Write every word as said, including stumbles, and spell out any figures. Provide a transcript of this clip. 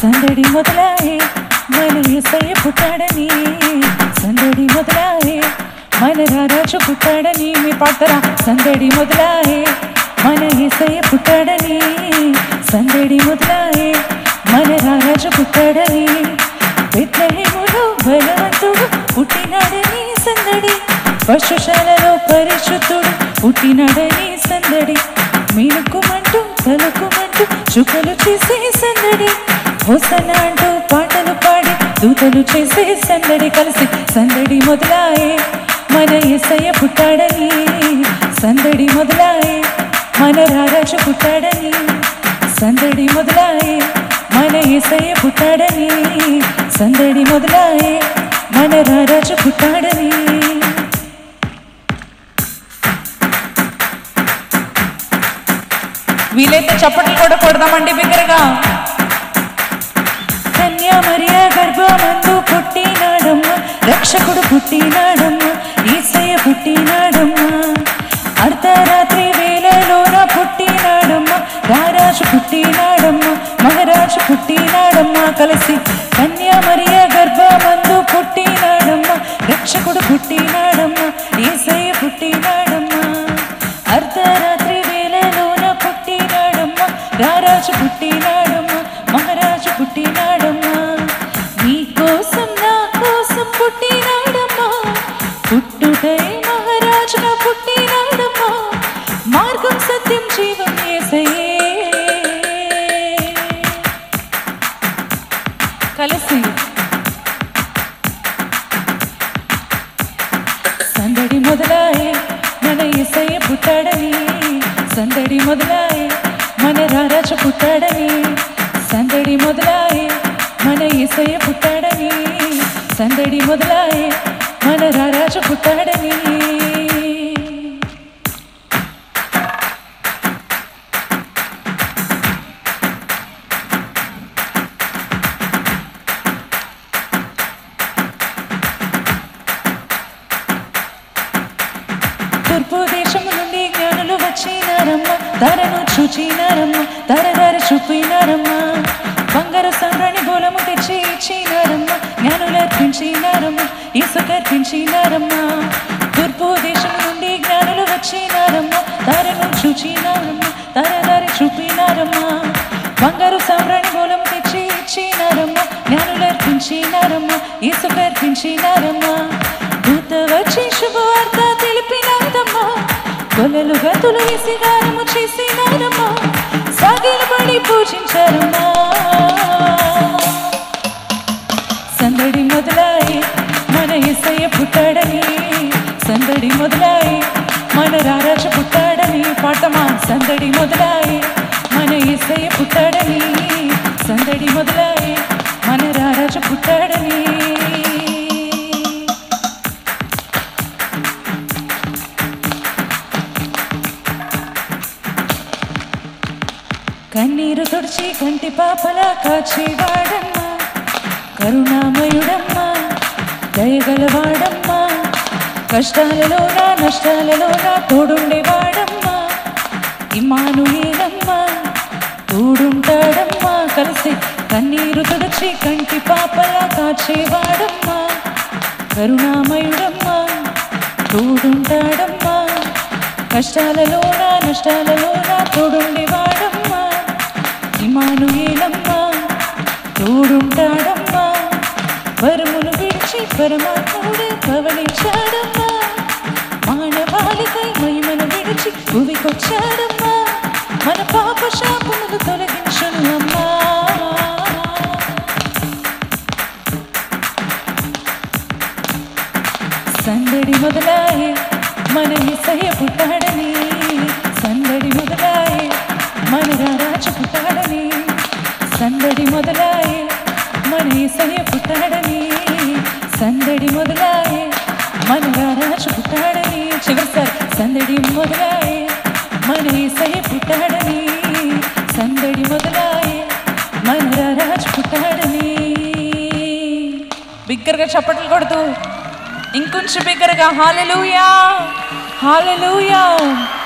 సందడి మొదలాయే మన యేసయ్య పుట్టాడని సందడి మొదలాయే మన రారాజు పుట్టాడని మీ పాడతారా సందడి మొదలాయే మన యేసయ్య పుట్టాడని సందడి మొదలాయే మన రారాజు పుట్టాడని బెత్లెహేములో బలవంతుడు పుట్టినాడని సందడి పశుశాలలో పరిశుద్ధుడు పుట్టినాడని సందడి మీనుకుమంటూ తలుకుమంటూ చుక్కలు చేసే సందడి హోసన్న అంటూ పాటలు పాడి దూతలు చేసే సందడి కలిసి సందడి మొదలాయే మన యేసయ్య పుట్టాడని సందడి మొదలాయే మన రారాజు పుట్టాడని సందడి మొదలాయే మన యేసయ్య పుట్టాడని సందడి మొదలాయే మన రారాజు పుట్టాడని వీలైతే చప్పట్లు కూడా కొడదామండి బిగ్గరగా కన్యా మరియా గర్భమందు పుట్టినాడమ్మ రక్షకుడు పుట్టినాడమ్మ యేసయ్య పుట్టినాడమ్మ అర్ధరాత్రి వేళలోన పుట్టినాడమ్మ రారాజు పుట్టినాడమ్మ మహారాజు పుట్టినాడమ్మ కలిసి కన్యా మరియా గర్భమందు పుట్టినాడమ్మ రక్షకుడు పుట్టినాడమ్మ యేసయ్య పుట్టినాడమ్మ అర్ధరాత్రి వేళలోన పుట్టినాడమ్మ రారాజు పుట్టినాడమ్మ మహారాజు పుట్టినాడమ్మ నీ కోసం నా కోసం పుట్టినాడమ్మ పుట్టుటై మహారాజుగా పుట్టినాడమ్మ మార్గం సత్యం జీవం యేసయ్యే కలిసి సందడి మొదలాయే మన యేసయ్య పుట్టాడని సందడి మొదలాయే మన రారాజు పుట్టాడని సందడి మొదలాయే మన యేసయ్య పుట్టాడని సందడి మొదలాయే మన రారాజు పుట్టాడని తూర్పు దేశము నుండి జ్ఞానులు వచ్చినారమ్మ ధరను చూచినారమ్మ ధర ధర చూపినారమ్మ బంగారు సంద్రాన్ని బోలము తెచ్చి ఇచ్చినారమ్మ జ్ఞానులు అర్పించినారమ్మ యేసుకు అర్పించినారమ్మ తూర్పు దేశము నుండి జ్ఞానులు వచ్చినారమ్మ ధరను చూచినారమ్మ ధర ధర చూపినారమ్మ బంగారు సంద్రాన్ని బోలము తెచ్చి ఇచ్చినారమ్మ జ్ఞానులు అర్పించినారమ్మ యేసుకు అర్పించినారమ్మ దూత వచ్చి శుభవార్త తెలిపినారమ్మా కొలలు గతులు వేసి గానము చేసినారమ్మా సాగిలబడి పూజించారమ్మా సందడి మొదలాయి మన యేసయ్య పుట్టాడని సందడి మొదలాయి మన రారాజు పుట్టాడని పాటమా సందడి మొదలాయి మన యేసయ్య పుట్టాడని సందడి మొదలాయి మన రారాజు పుట్టాడని కన్నీరు తుడిచి కంటి పాపలా కాచేవాడమ్మా కరుణామయుడమ్మా దయగలవాడమ్మా కష్టాలలో నా నష్టాలలో నా తోడుండేవాడమ్మా ఇమ్మానుయేలమ్మా తోడుంటాడమ్మా కలిసి కన్నీరు తుడిచి కంటి పాపలా కాచేవాడమ్మా కరుణామయుడమ్మా తోడుంటాడమ్మా కష్టాలలో నా నష్టాలలో నా తోడుండేవాడమ్మా ఇమ్మానుయేలమ్మా తోడుంటాడమ్మా వరములు విడిచి పరమాత్ముడే పవళించాడమ్మా మానవాళికై మహిమను విడిచి భువికొచ్చాడమ్మా మన పాప శాపములు తొలగించును అమ్మా సందడి మొదలాయే మన యేసయ్య పుట్టాడని సందడి మొదలాయే మన రారాజు పుట్టాడని సందడి మొదలాయే మన యేసయ్య పుట్టాడని సందడి మొదలాయే మన రారాజు పుట్టాడని చివరిసారి సందడి మొదలాయే మన యేసయ్య పుట్టాడని సందడి మొదలాయే మన రారాజు పుట్టాడని బిగ్గరగా చప్పట్లు కొడుతూ ఇంకొంచెం బిగ్గరగా హల్లెలూయా హల్లెలూయా